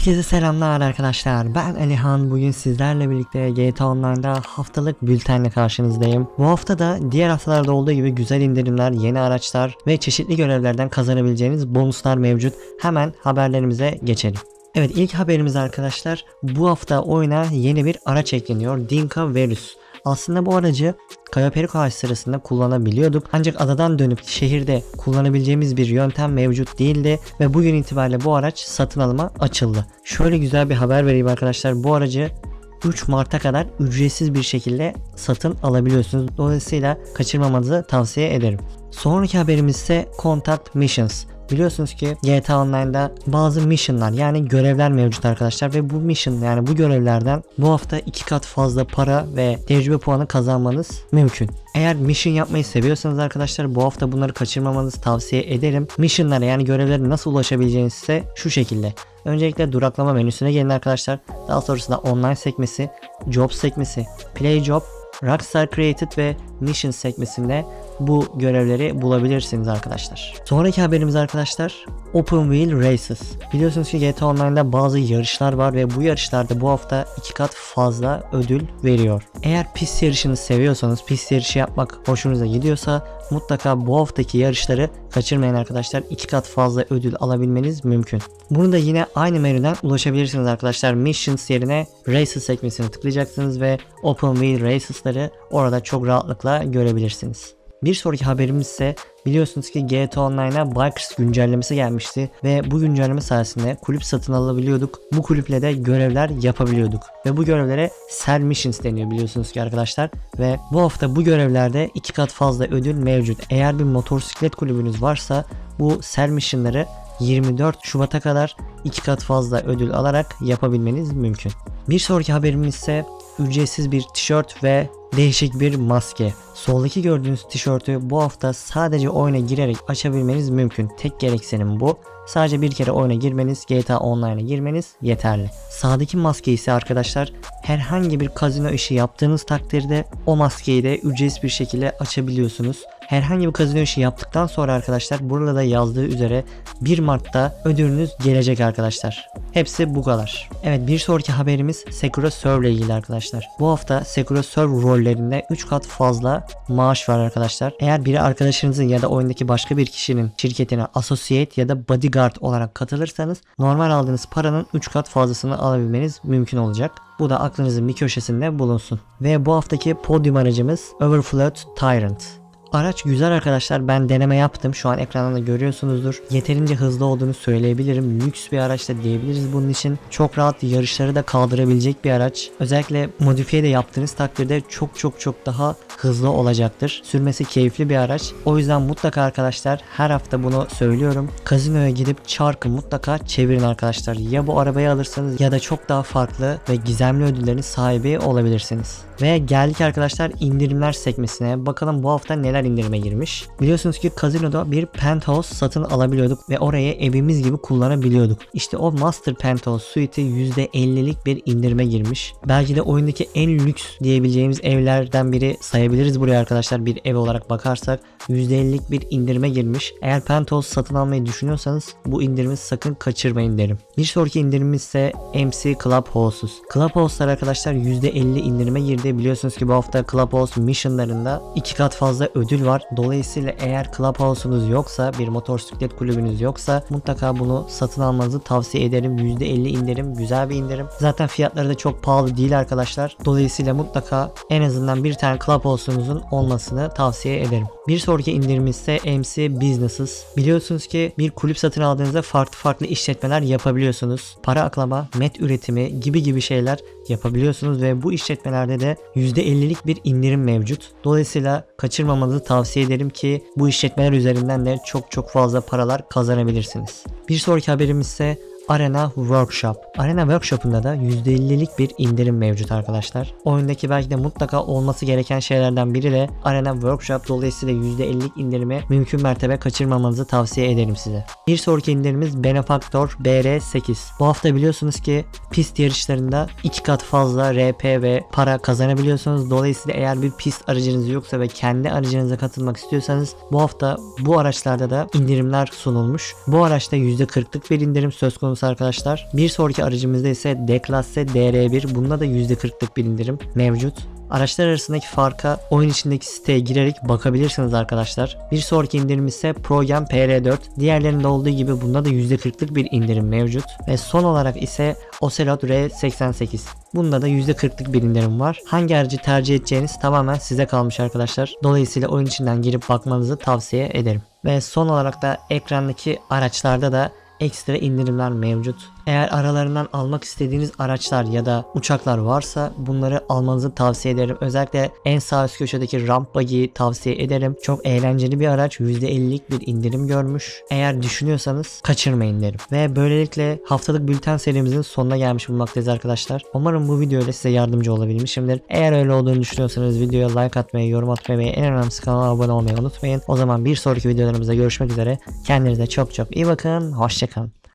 Herkese selamlar arkadaşlar. Ben Alihan. Bugün sizlerle birlikte GTA Online'da haftalık bültenle karşınızdayım. Bu hafta da diğer haftalarda olduğu gibi güzel indirimler, yeni araçlar ve çeşitli görevlerden kazanabileceğiniz bonuslar mevcut. Hemen haberlerimize geçelim. Evet, ilk haberimiz arkadaşlar, bu hafta oyuna yeni bir araç ekleniyor. Dinka Verus. Aslında bu aracı Cayo Perico ağaç sırasında kullanabiliyorduk. Ancak adadan dönüp şehirde kullanabileceğimiz bir yöntem mevcut değildi ve bugün itibariyle bu araç satın alıma açıldı. Şöyle güzel bir haber vereyim arkadaşlar. Bu aracı 3 Mart'a kadar ücretsiz bir şekilde satın alabiliyorsunuz. Dolayısıyla kaçırmamanızı tavsiye ederim. Sonraki haberimiz ise Contact Missions. Biliyorsunuz ki GTA Online'da bazı missionlar yani görevler mevcut arkadaşlar ve bu mission yani bu görevlerden bu hafta 2 kat fazla para ve tecrübe puanı kazanmanız mümkün. Eğer mission yapmayı seviyorsanız arkadaşlar bu hafta bunları kaçırmamanızı tavsiye ederim. Missionlara yani görevlere nasıl ulaşabileceğiniz ise şu şekilde. Öncelikle duraklama menüsüne gelin arkadaşlar. Daha sonrasında online sekmesi, job sekmesi, play job, Rockstar Created ve Mission sekmesinde bu görevleri bulabilirsiniz arkadaşlar. Sonraki haberimiz arkadaşlar Open Wheel Races. Biliyorsunuz ki GTA Online'da bazı yarışlar var ve bu yarışlarda bu hafta 2 kat fazla ödül veriyor. Eğer pist yarışını seviyorsanız, pist yarışı yapmak hoşunuza gidiyorsa mutlaka bu haftaki yarışları kaçırmayın arkadaşlar. 2 kat fazla ödül alabilmeniz mümkün. Bunu da yine aynı menüden ulaşabilirsiniz arkadaşlar. Missions yerine Races sekmesine tıklayacaksınız ve Open Wheel Races'ları orada çok rahatlıkla görebilirsiniz. Bir sonraki haberimiz ise biliyorsunuz ki GTA Online'a Bikers güncellemesi gelmişti ve bu güncelleme sayesinde kulüp satın alabiliyorduk. Bu kulüple de görevler yapabiliyorduk ve bu görevlere Sell Missions deniyor biliyorsunuz ki arkadaşlar ve bu hafta bu görevlerde 2 kat fazla ödül mevcut. Eğer bir motosiklet kulübünüz varsa bu Sell Mission'ları 24 Şubat'a kadar 2 kat fazla ödül alarak yapabilmeniz mümkün. Bir sonraki haberimiz ise ücretsiz bir tişört ve değişik bir maske. Soldaki gördüğünüz tişörtü bu hafta sadece oyuna girerek açabilmeniz mümkün. Tek gereksinim bu. Sadece bir kere oyuna girmeniz, GTA Online'a girmeniz yeterli. Sağdaki maske ise arkadaşlar herhangi bir kazino işi yaptığınız takdirde o maskeyi de ücretsiz bir şekilde açabiliyorsunuz. Herhangi bir kazino işi yaptıktan sonra arkadaşlar burada da yazdığı üzere 1 Mart'ta ödülünüz gelecek arkadaşlar. Hepsi bu kadar. Evet, bir sonraki haberimiz Sekiro Serve ile ilgili arkadaşlar. Bu hafta Sekiro Serve rollerinde 3 kat fazla maaş var arkadaşlar. Eğer biri arkadaşınızın ya da oyundaki başka bir kişinin şirketine associate ya da bodyguard olarak katılırsanız normal aldığınız paranın 3 kat fazlasını alabilmeniz mümkün olacak. Bu da aklınızın bir köşesinde bulunsun. Ve bu haftaki podyum aracımız Overflowed Tyrant. Araç güzel arkadaşlar, ben deneme yaptım, şu an ekranda da görüyorsunuzdur. Yeterince hızlı olduğunu söyleyebilirim, lüks bir araç da diyebiliriz bunun için. Çok rahat yarışları da kaldırabilecek bir araç. Özellikle modifiye de yaptığınız takdirde çok daha hızlı olacaktır. Sürmesi keyifli bir araç. O yüzden mutlaka arkadaşlar her hafta bunu söylüyorum. Kazinoya gidip çarkı mutlaka çevirin arkadaşlar. Ya bu arabayı alırsanız ya da çok daha farklı ve gizemli ödüllerin sahibi olabilirsiniz. Ve geldik arkadaşlar indirimler sekmesine. Bakalım bu hafta neler indirime girmiş. Biliyorsunuz ki kazinoda bir penthouse satın alabiliyorduk ve orayı evimiz gibi kullanabiliyorduk. İşte o Master Penthouse Suite'i %50'lik bir indirime girmiş. Belki de oyundaki en lüks diyebileceğimiz evlerden biri sayabiliriz buraya arkadaşlar, bir ev olarak bakarsak. %50'lik bir indirime girmiş. Eğer penthouse satın almayı düşünüyorsanız bu indirimi sakın kaçırmayın derim. Bir sonraki indirimimiz ise MC Clubhouse'uz. Clubhouse'lar arkadaşlar %50 indirime girdi. Biliyorsunuz ki bu hafta Clubhouse missionlarında 2 kat fazla ödül var. Dolayısıyla eğer Clubhouse'unuz yoksa, bir motosiklet kulübünüz yoksa mutlaka bunu satın almanızı tavsiye ederim. %50 indirim, güzel bir indirim. Zaten fiyatları da çok pahalı değil arkadaşlar. Dolayısıyla mutlaka en azından bir tane Clubhouse'unuzun olmasını tavsiye ederim. Bir sonraki indirim ise MC Businesses. Biliyorsunuz ki bir kulüp satın aldığınızda farklı işletmeler yapabiliyorsunuz. Para aklama, met üretimi gibi şeyler yapabiliyorsunuz ve bu işletmelerde de %50'lik bir indirim mevcut. Dolayısıyla kaçırmamanızı tavsiye ederim ki bu işletmeler üzerinden de çok fazla paralar kazanabilirsiniz. Bir sonraki haberimiz ise Arena Workshop. Arena Workshop'unda da %50'lik bir indirim mevcut arkadaşlar. Oyundaki belki de mutlaka olması gereken şeylerden biri de Arena Workshop. Dolayısıyla %50'lik indirimi mümkün mertebe kaçırmamanızı tavsiye ederim size. Bir sonraki indirimimiz Benefactor BR8. Bu hafta biliyorsunuz ki pist yarışlarında 2 kat fazla RP ve para kazanabiliyorsunuz. Dolayısıyla eğer bir pist aracınız yoksa ve kendi aracınıza katılmak istiyorsanız bu hafta bu araçlarda da indirimler sunulmuş. Bu araçta %40'lık bir indirim söz konusu konusu arkadaşlar. Bir sonraki aracımızda ise D-Classe DR1. Bunda da %40'lık bir indirim mevcut. Araçlar arasındaki farka oyun içindeki siteye girerek bakabilirsiniz arkadaşlar. Bir sonraki indirim ise ProGen PR4. Diğerlerinde olduğu gibi bunda da %40'lık bir indirim mevcut. Ve son olarak ise Ocelot R88. Bunda da %40'lık bir indirim var. Hangi aracı tercih edeceğiniz tamamen size kalmış arkadaşlar. Dolayısıyla oyun içinden girip bakmanızı tavsiye ederim. Ve son olarak da ekrandaki araçlarda da ekstra indirimler mevcut. Eğer aralarından almak istediğiniz araçlar ya da uçaklar varsa bunları almanızı tavsiye ederim. Özellikle en sağ üst köşedeki Ramp Buggy'yi tavsiye ederim. Çok eğlenceli bir araç. %50'lik bir indirim görmüş. Eğer düşünüyorsanız kaçırmayın derim. Ve böylelikle haftalık bülten serimizin sonuna gelmiş bulunmaktayız arkadaşlar. Umarım bu videoyla size yardımcı olabilmişimdir. Eğer öyle olduğunu düşünüyorsanız videoya like atmayı, yorum atmayı ve en önemlisi kanala abone olmayı unutmayın. O zaman bir sonraki videolarımızda görüşmek üzere. Kendinize çok çok iyi bakın. Hoşçakalın.